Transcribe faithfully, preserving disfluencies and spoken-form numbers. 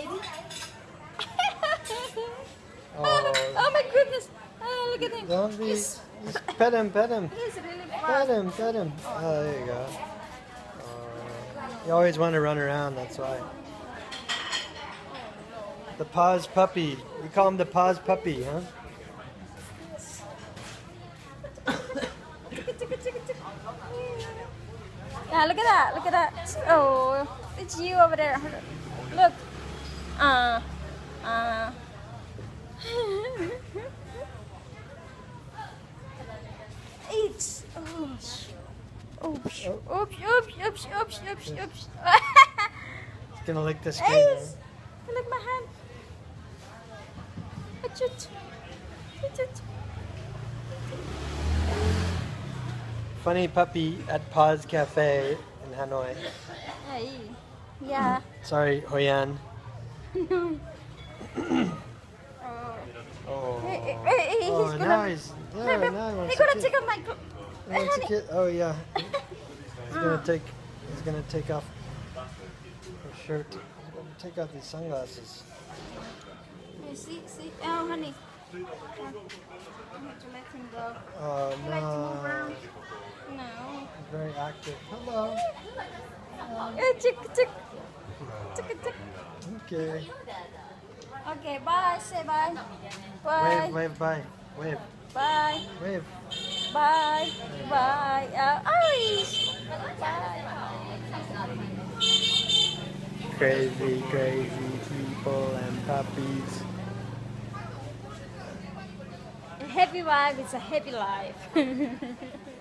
Oh, oh my goodness! Oh, look at him. Don't be. He's, Just pet him, pet him. he's really Pet fast. him, pet him. Oh, there you go. Oh, you always want to run around, that's why. The paws puppy. We call him the paws puppy, huh? Yeah, look at that. Look at that. Oh, it's you over there. Look. Uh, uh. It's. Oh, oops. Oops, oops, oops, oops, oops, oops. He's gonna lick the screen. Hey, Huh? look my hand. Achoo. Achoo. Funny puppy at Paws Cafe in Hanoi. Hey. Yeah. Sorry, Hoyan. oh. Oh, Hey, hey, hey, he's oh gonna. now he's there. Maybe- Now he wants He's to gonna kiss. take off my clothes. He wants to Honey. kiss. Oh yeah. He's gonna take. He's gonna take off her shirt. He's gonna take off these sunglasses. Hey, see, see. Oh, honey. I have to let him go. Oh You like to move no. around? No. He's very active. Hello. Eh, chick, chick. Chick, chick. Okay. Okay, bye. Say bye. Wave, Bye. wave, bye. Wave, Bye. wave. Bye. Bye. Uh, Iris. Bye. Crazy, crazy people and puppies. A happy life is a happy life.